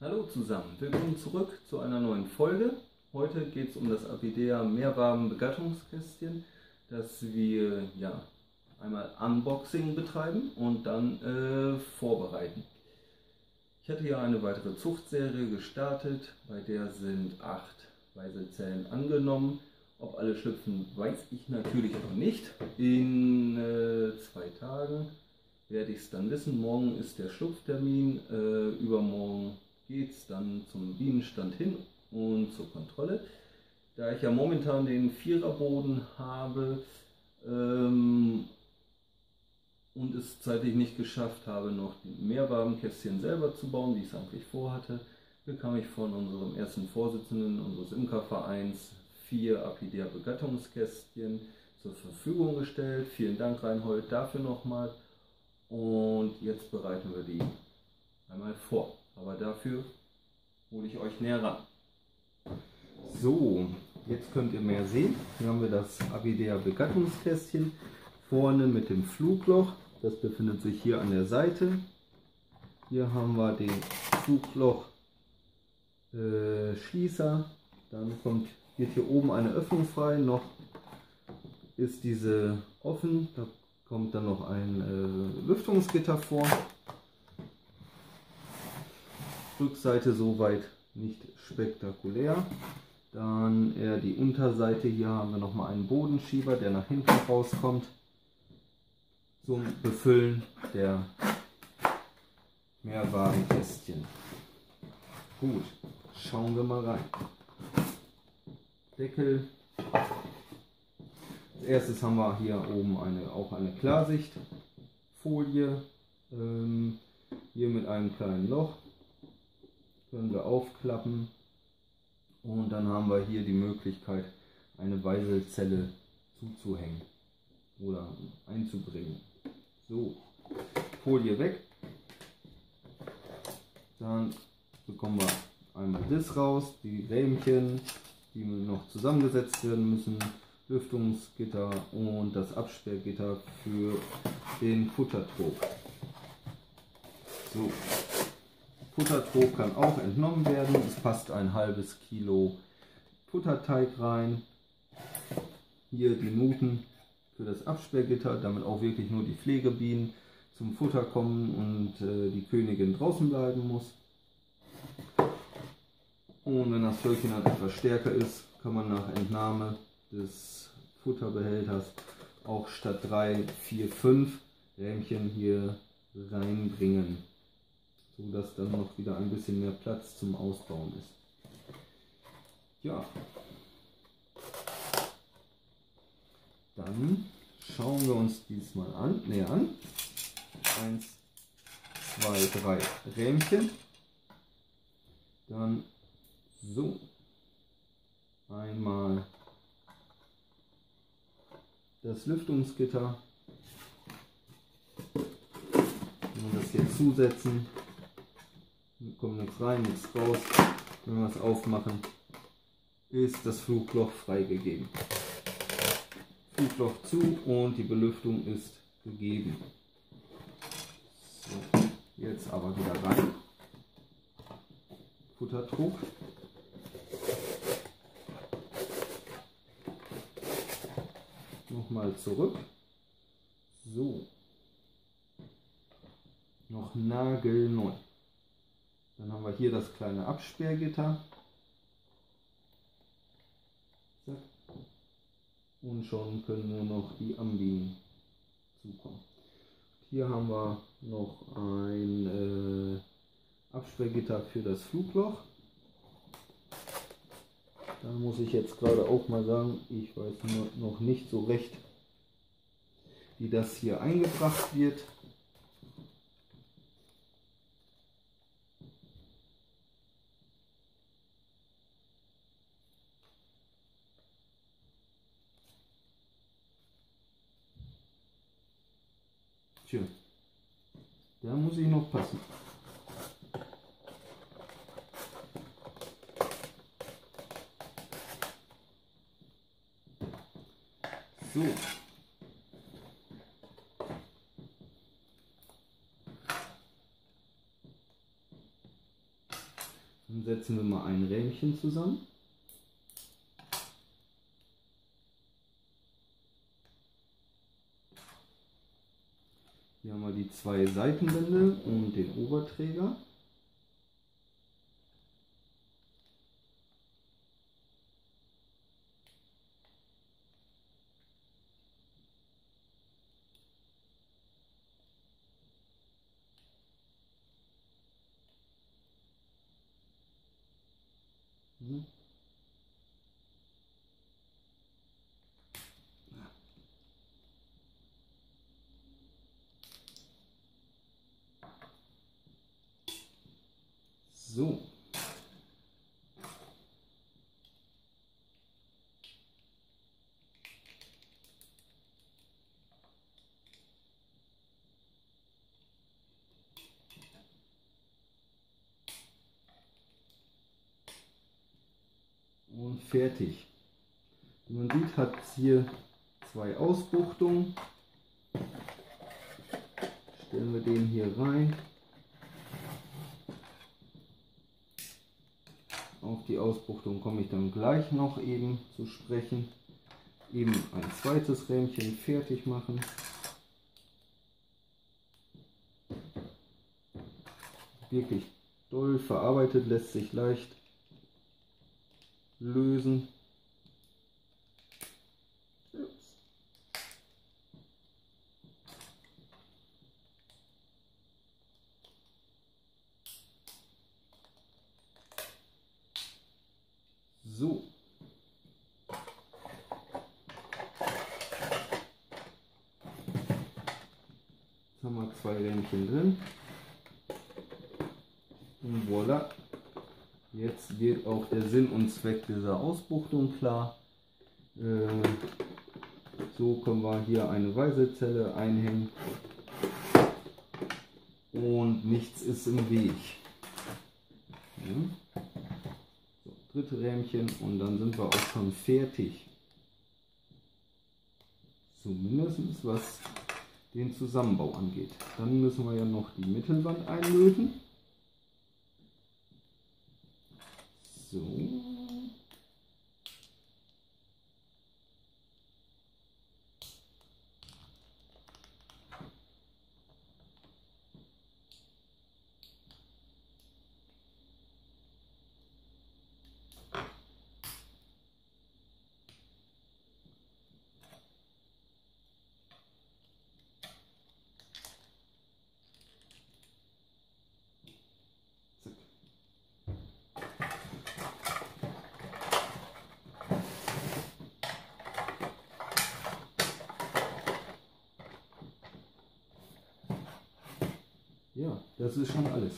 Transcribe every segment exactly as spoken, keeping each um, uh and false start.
Hallo zusammen, willkommen zurück zu einer neuen Folge. Heute geht es um das Apidea Mehrwaben-Begattungskästchen, das wir ja einmal Unboxing betreiben und dann äh, vorbereiten. Ich hatte ja eine weitere Zuchtserie gestartet, bei der sind acht Weiselzellen angenommen. Ob alle schlüpfen, weiß ich natürlich noch nicht. In äh, zwei Tagen werde ich es dann wissen. Morgen ist der Schlupftermin, äh, übermorgen geht es dann zum Bienenstand hin und zur Kontrolle. Da ich ja momentan den Viererboden habe ähm, und es zeitlich nicht geschafft habe, noch die Mehrwabenkästchen selber zu bauen, wie ich es eigentlich vorhatte, bekam ich von unserem ersten Vorsitzenden unseres Imkervereins vier Apidea Begattungskästchen zur Verfügung gestellt. Vielen Dank, Reinhold, dafür nochmal. Und jetzt bereiten wir die einmal vor. Aber dafür hole ich euch näher ran. So, jetzt könnt ihr mehr sehen. Hier haben wir das Apidea Begattungskästchen. Vorne mit dem Flugloch. Das befindet sich hier an der Seite. Hier haben wir den Flugloch äh, Schließer. Dann kommt, wird hier oben eine Öffnung frei. Noch ist diese offen. Da kommt dann noch ein äh, Lüftungsgitter vor. Rückseite soweit nicht spektakulär. Dann eher die Unterseite. Hier haben wir noch mal einen Bodenschieber, der nach hinten rauskommt zum Befüllen der Mehrwabenkästchen. Gut, schauen wir mal rein. Deckel. Als erstes haben wir hier oben eine, auch eine Klarsichtfolie. Ähm, hier mit einem kleinen Loch. Können wir aufklappen und dann haben wir hier die Möglichkeit, eine Weiselzelle zuzuhängen oder einzubringen. So, Folie weg. Dann bekommen wir einmal das raus, die Rähmchen, die noch zusammengesetzt werden müssen, Lüftungsgitter und das Absperrgitter für den Futtertrog. So. Futtertrog kann auch entnommen werden. Es passt ein halbes Kilo Futterteig rein. Hier die Nuten für das Absperrgitter, damit auch wirklich nur die Pflegebienen zum Futter kommen und äh, die Königin draußen bleiben muss. Und wenn das Völkchen dann etwas stärker ist, kann man nach Entnahme des Futterbehälters auch statt drei, vier, fünf Rähmchen hier reinbringen, so dass dann noch wieder ein bisschen mehr Platz zum Ausbauen ist. Ja, dann schauen wir uns diesmal an, näher an. Eins, zwei, drei Rähmchen. Dann so einmal das Lüftungsgitter. Wenn wir das hier zusetzen, kommt nichts rein, nichts raus. Wenn wir es aufmachen, ist das Flugloch freigegeben. Flugloch zu und die Belüftung ist gegeben. So, jetzt aber wieder rein. Futtertrog. Nochmal zurück. So. Noch nagelneu. Dann haben wir hier das kleine Absperrgitter. Und schon können nur noch die Ambienen zukommen. Hier haben wir noch ein äh, Absperrgitter für das Flugloch. Da muss ich jetzt gerade auch mal sagen, ich weiß nur noch nicht so recht, wie das hier eingebracht wird. Tja, da muss ich noch passen. So. Dann setzen wir mal ein Rähmchen zusammen. Hier haben wir die zwei Seitenwände und den Oberträger. Hm. So. Und fertig. Wie man sieht, hat es hier zwei Ausbuchtungen. Stellen wir den hier rein. Auf die Ausbuchtung komme ich dann gleich noch eben zu sprechen. Eben ein zweites Rähmchen fertig machen. Wirklich doll verarbeitet, lässt sich leicht lösen. So. Jetzt haben wir zwei Rähmchen drin. Und voilà. Jetzt wird auch der Sinn und Zweck dieser Ausbuchtung klar. Äh, so können wir hier eine Weißelzelle einhängen. Und nichts ist im Weg. Ja. Dritte Rähmchen und dann sind wir auch schon fertig. Zumindest was den Zusammenbau angeht. Dann müssen wir ja noch die Mittelwand einlöten. So. Ja, das ist schon alles.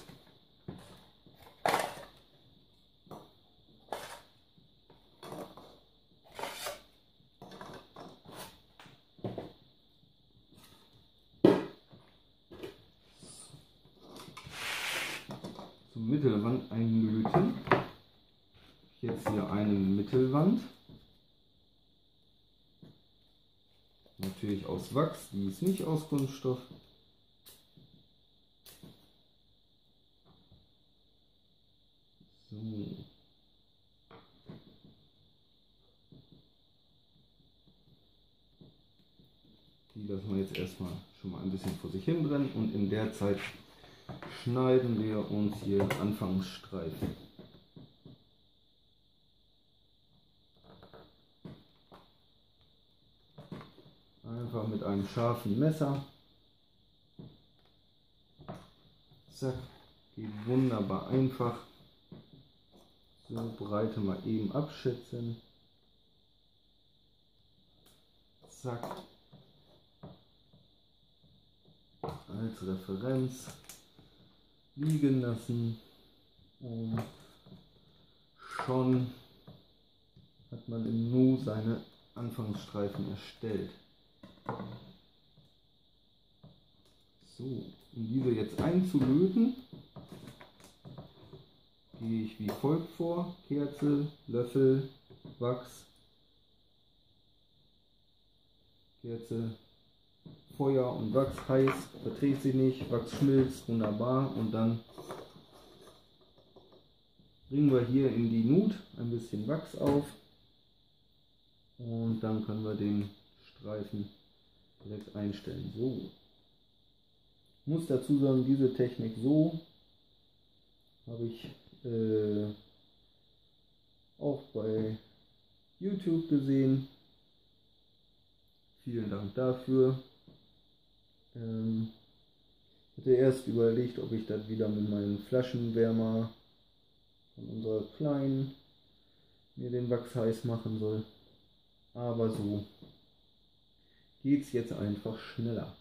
Zum Mittelwand einlöten. Jetzt hier eine Mittelwand. Natürlich aus Wachs, die ist nicht aus Kunststoff. So. Die lassen wir jetzt erstmal schon mal ein bisschen vor sich hin brennen und in der Zeit schneiden wir uns hier Anfangsstreifen. Einfach mit einem scharfen Messer. Zack, geht wunderbar einfach. So, Breite mal eben abschätzen. Zack. Als Referenz liegen lassen und schon hat man im Nu seine Anfangsstreifen erstellt. So, um diese jetzt einzulöten, gehe ich wie folgt vor: Kerze, Löffel, Wachs, Kerze, Feuer und Wachs heiß, verdreht sich nicht, Wachs schmilzt, wunderbar, und dann bringen wir hier in die Nut ein bisschen Wachs auf und dann können wir den Streifen direkt einstellen. So. Ich muss dazu sagen, diese Technik so habe ich äh, auch bei YouTube gesehen. Vielen Dank dafür. Ähm, ich hatte erst überlegt, ob ich das wieder mit meinem Flaschenwärmer von unserer Kleinen mir den Wachs heiß machen soll. Aber so geht es jetzt einfach schneller.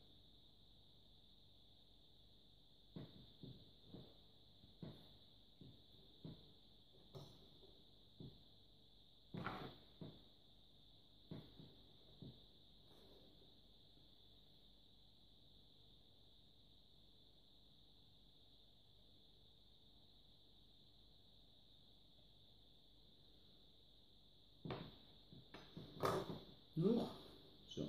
So. So.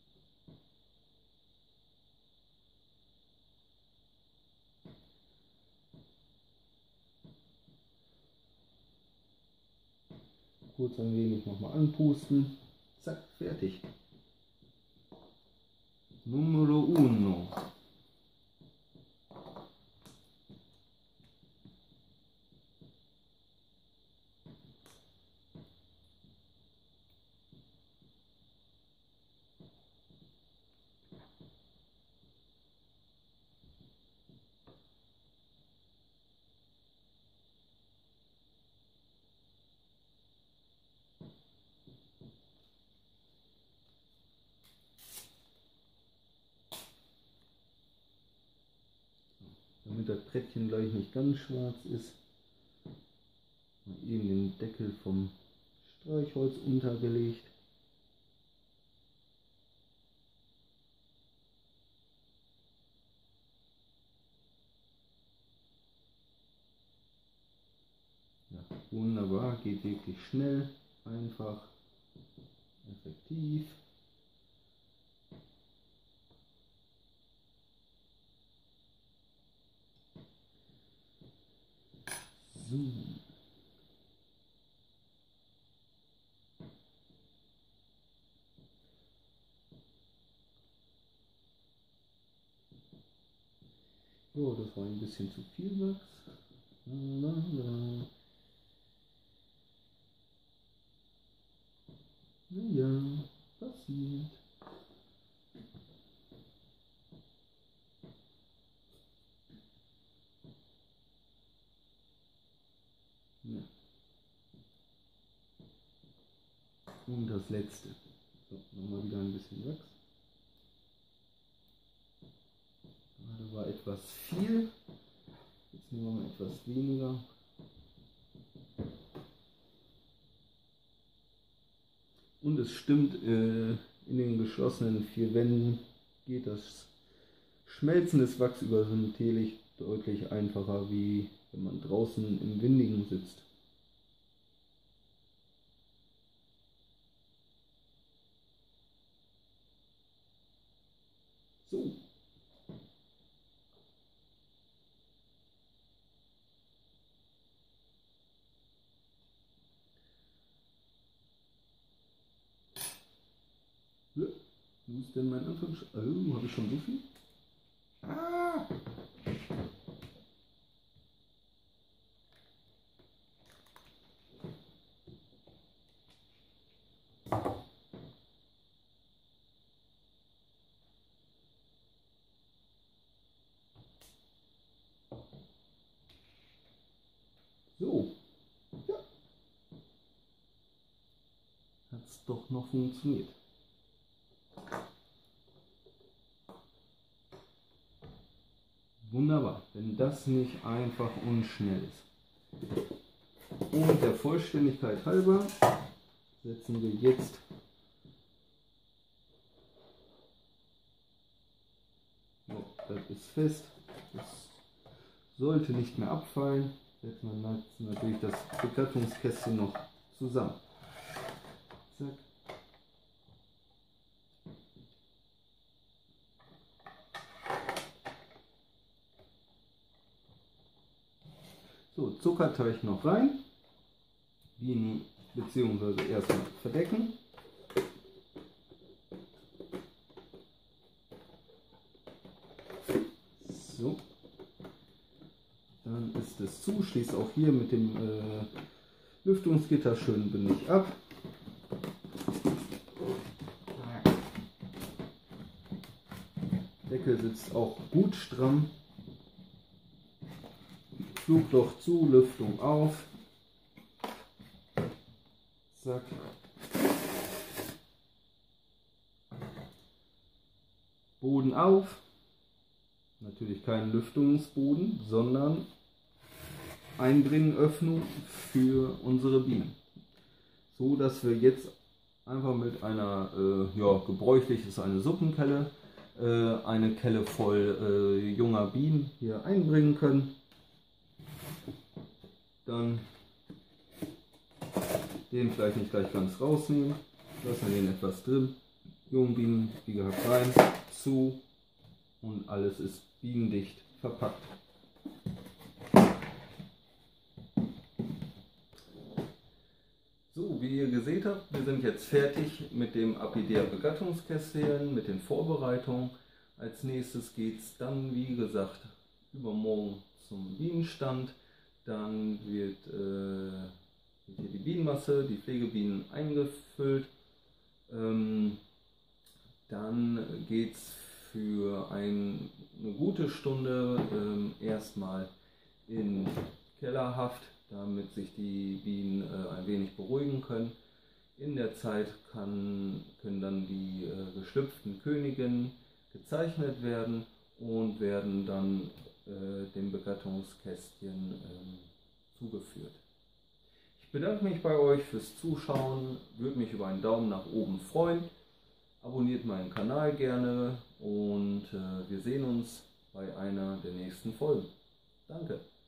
Kurz ein wenig nochmal anpusten. Zack, fertig. Numero uno. Damit das Brettchen gleich nicht ganz schwarz ist, mal eben den Deckel vom Streichholz untergelegt. Ja, wunderbar, geht wirklich schnell, einfach, effektiv. So. So, das war ein bisschen zu viel Wachs. Na, na. Naja, passiert. Ja. Und das letzte. So, nochmal wieder ein bisschen Wachs. Gerade war etwas viel. Jetzt nehmen wir mal etwas weniger. Und es stimmt, äh, in den geschlossenen vier Wänden geht das Schmelzen des Wachs über so ein Teelicht deutlich einfacher, wie wenn man draußen im Windigen sitzt. So. Ja. Wo ist denn mein Anfangsschritt? Oh, habe ich schon so viel? Ah! So. Ja. Hat es doch noch funktioniert. Wunderbar, wenn das nicht einfach und schnell ist. Und der Vollständigkeit halber setzen wir jetzt oh, das ist fest, das sollte nicht mehr abfallen. Setzen wir natürlich das Begattungskästchen noch zusammen. Zack. So, Zucker tue ich noch rein. Bienen bzw. erstmal verdecken. So. Dann ist es zu. Schließe auch hier mit dem äh, Lüftungsgitter schön bündig ab. Deckel sitzt auch gut stramm. Flugloch zu, Lüftung auf. Zack. Boden auf. Natürlich kein Lüftungsboden, sondern Einbringöffnung für unsere Bienen. So dass wir jetzt einfach mit einer, äh, ja, gebräuchlich ist eine Suppenkelle, äh, eine Kelle voll äh, junger Bienen hier einbringen können. Dann den vielleicht nicht gleich ganz rausnehmen, lassen wir den etwas drin. Jungbienen, wie gehabt, rein, zu und alles ist bienendicht verpackt. So, wie ihr gesehen habt, wir sind jetzt fertig mit dem Apidea Begattungskästchen, mit den Vorbereitungen. Als nächstes geht es dann, wie gesagt, übermorgen zum Bienenstand. Dann wird, äh, wird hier die Bienenmasse, die Pflegebienen eingefüllt. Ähm, dann geht es für ein, eine gute Stunde ähm, erstmal in Kellerhaft, damit sich die Bienen äh, ein wenig beruhigen können. In der Zeit kann, können dann die äh, geschlüpften Königinnen gezeichnet werden und werden dann äh, dem Begattungskästchen äh, zugeführt. Ich bedanke mich bei euch fürs Zuschauen, würde mich über einen Daumen nach oben freuen. Abonniert meinen Kanal gerne und äh, wir sehen uns bei einer der nächsten Folgen. Danke!